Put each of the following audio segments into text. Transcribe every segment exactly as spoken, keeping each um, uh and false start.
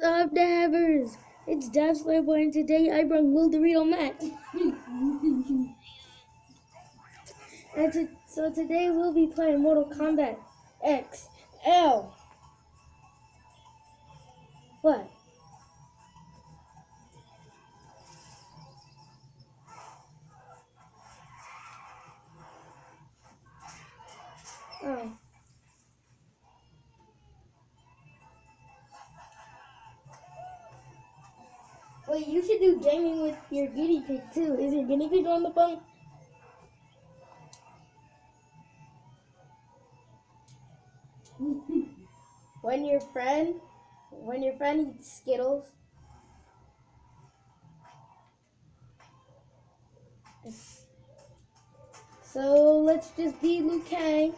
up, dabbers? It's Dab Slayboy, and today I bring Lil Dorito Max. and to, so today we'll be playing Mortal Kombat X L. What? Oh. Wait, you should do gaming with your guinea pig too. Is your guinea pig on the phone? when your friend, when your friend eats Skittles, so let's just be Liu Kang.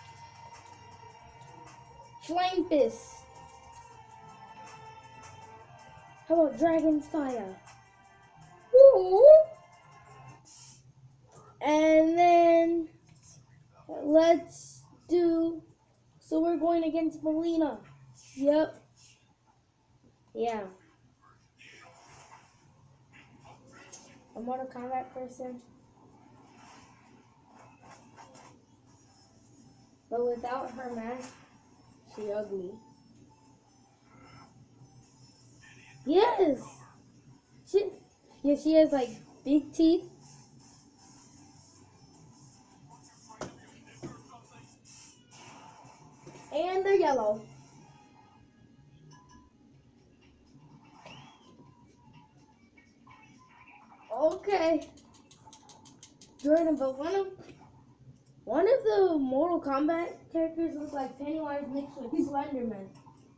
Flame Fist. How about Dragon's Fire? Ooh. And then let's do. So we're going against Melina. Yep. Yeah. A Mortal Kombat person. But without her mask, she ugly. Yes. She. Yeah, she has like big teeth. And they're yellow. Okay. Jordan, but one of one of the Mortal Kombat characters looks like Pennywise mixed with Slenderman.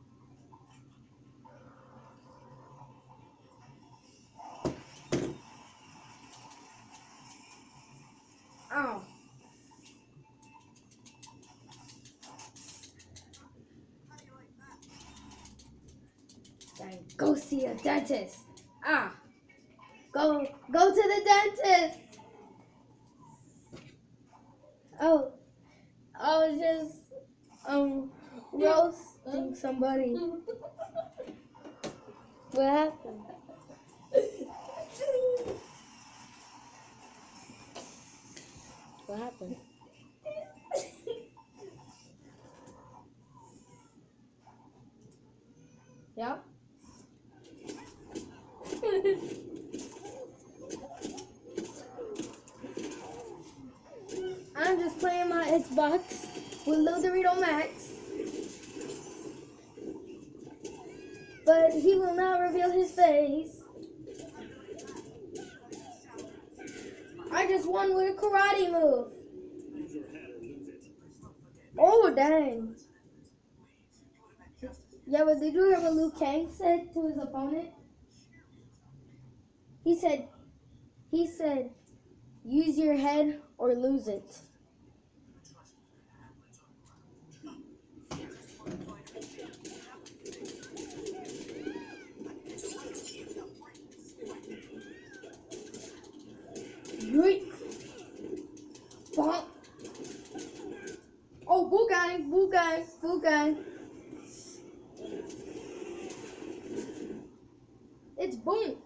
Ow. Dang, go see a dentist. Ah. Go go to the dentist. Oh. I was just um roasting somebody. What happened? What happened? Yeah? I'm just playing my Xbox with Lil Dorito Max. But he will not reveal his face. I just won with a karate move. Oh, dang. Yeah, but did you hear what Liu Kang said to his opponent? He said, he said, use your head or lose it. Yeet. Bonk. Oh, boo gang, boo gang, boo gang. It's Boonk.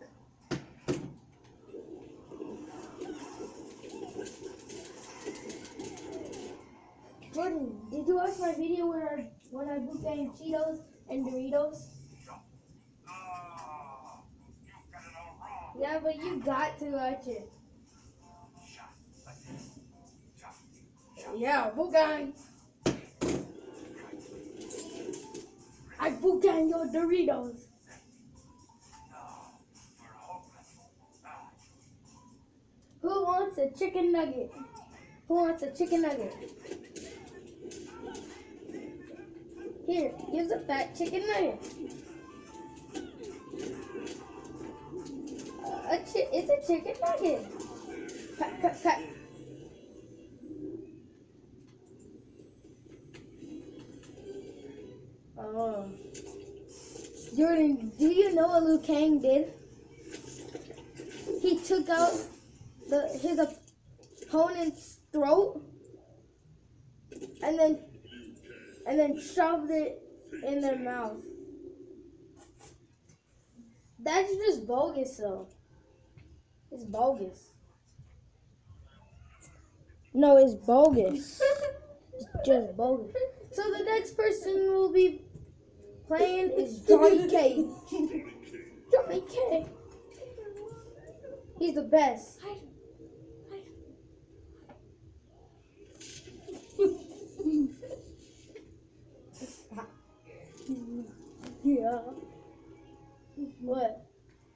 Jordan, did you watch my video where I, when I boot gang Cheetos and Doritos? Yeah, but you got to watch it. Yeah, boot gang. I boot gang your Doritos. Who wants a chicken nugget? Who wants a chicken nugget? Here, give the fat chicken nugget. Uh, a chi it's a chicken nugget. Cut, cut, cut. Oh. Jordan, do you know what Liu Kang did? He took out the his opponent's throat and then and then shoved it in their mouth. that's just bogus though. It's bogus. No, it's bogus. It's just bogus. So the next person will be playing is Johnny Cage. Johnny Cage. He's the best. Yeah. What?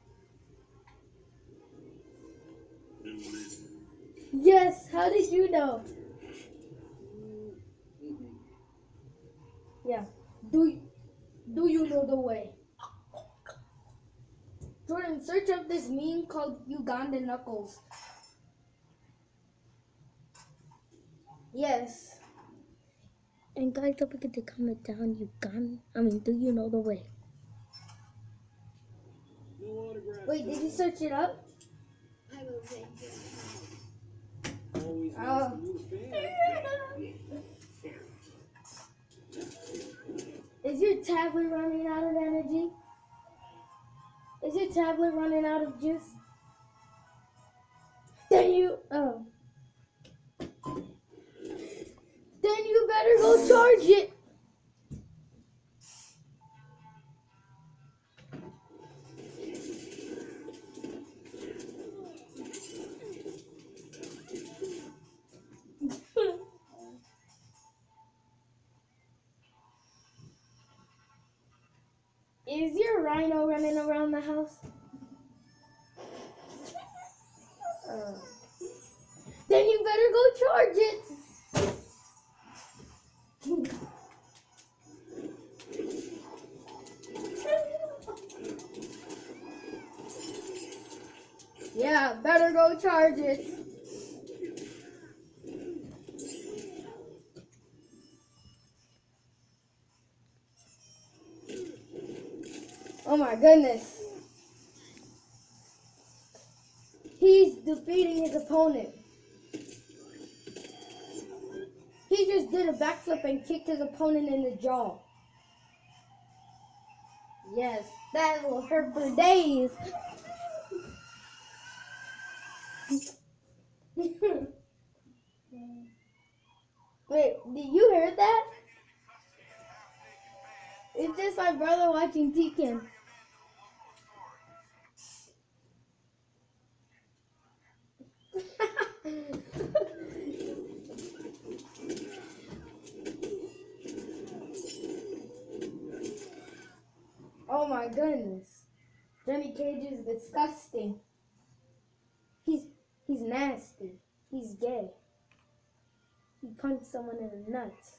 Yes, how did you know? Yeah. Do do you know the way? Jordan, search up this meme called Uganda Knuckles. Yes. And guys, don't forget to comment down Uganda. I mean, do you know the way? Wait, did you search it up? I will take it. Always Oh. nice to meet a fan. Is your tablet running out of energy? Is your tablet running out of juice? Then you, oh. Then you better go charge it. Is your rhino running around the house? Uh, then you better go charge it. Yeah, better go charge it. Oh my goodness. He's defeating his opponent. He just did a backflip and kicked his opponent in the jaw. Yes, that will hurt for days. Wait, did you hear that? It's just my brother watching Tekken. Oh my goodness. Johnny Cage is disgusting. He's he's nasty. He's gay. He punched someone in the nuts.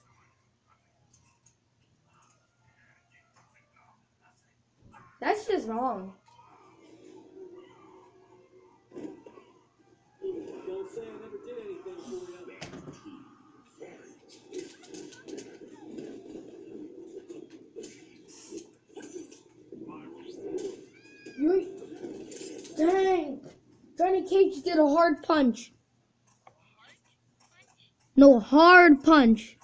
That's just wrong. Don't say I never did anything for you. You, dang. Johnny Cage did a hard punch. No, hard punch.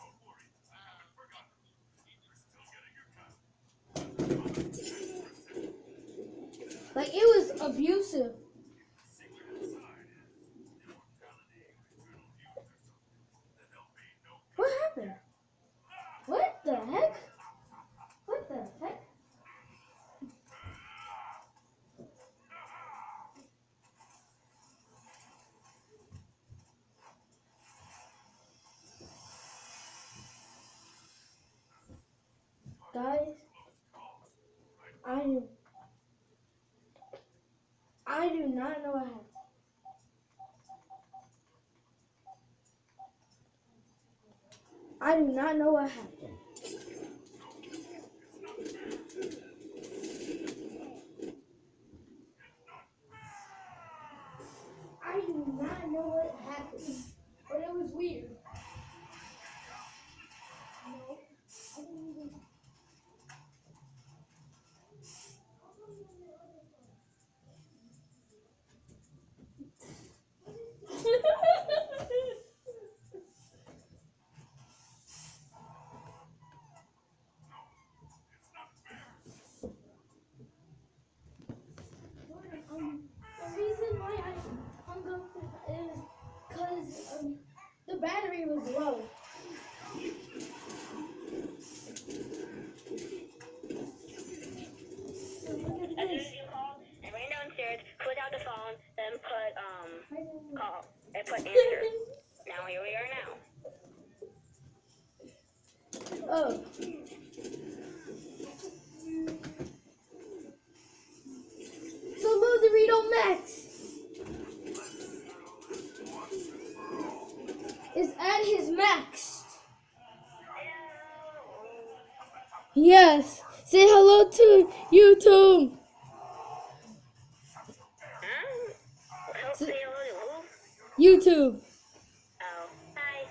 Like, it was abusive. What happened? What the heck? What the heck? Guys, I do, I do not know what happened. I do not know what happened. I do not know what happened, but it was weird. No, I didn't even. battery was low. So look at As soon this. as you call and ran downstairs, put out the phone, then put um call and put answer. Now here we are now. Oh. So load the Dorito Max is at his max. Yes. Say hello to YouTube. Huh? Help say hello to who? YouTube. Oh, hi.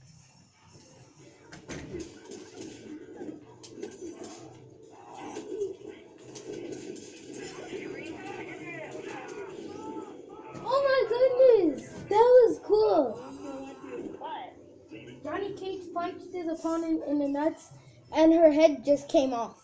Oh my goodness. That was cool. What? Johnny Cage punched his opponent in the nuts and her head just came off.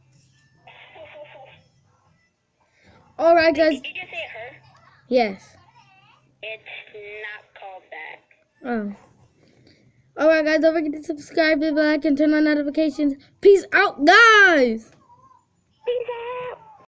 Alright guys. Did you just say it hurt? Yes. It's not called that. Oh. Alright guys, don't forget to subscribe, hit the like, and turn on notifications. Peace out, guys!